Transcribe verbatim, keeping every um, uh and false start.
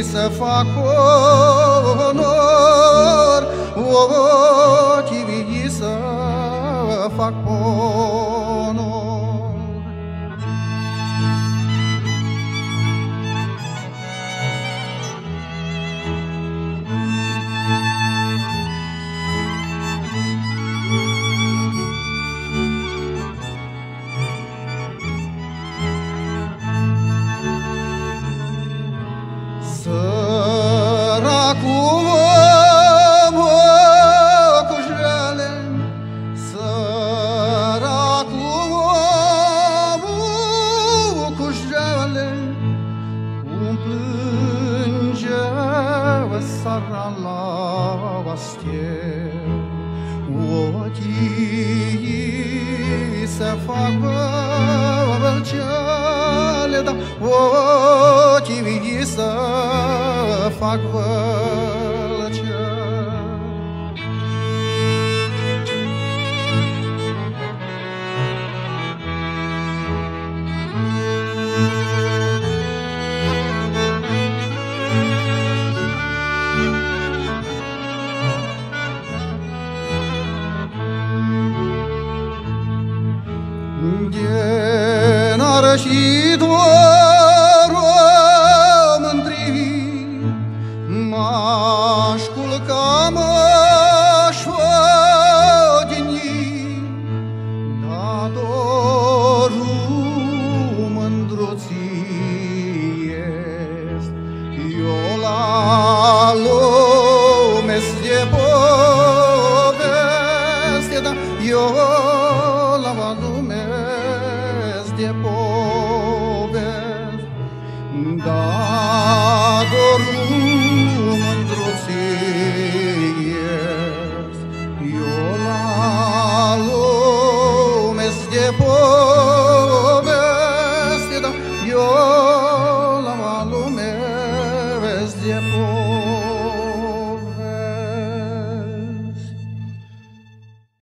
să fac onor, ochii să fac onor. Săracul om cu jale, săracul om cu jale, cum plânge sara la bastie, ochii se fac vălcele, da, ochii să fac vălcele. Ghenară și dor o mândri, m-aș culca, m-aș odihni, dar dorul mândruțiesc. Eu la lume-s de poveste, dar eu la lume de povesti, da dorul mândruțiesc. Eu la lume-s de povesti, da eu la lume-s de povesti.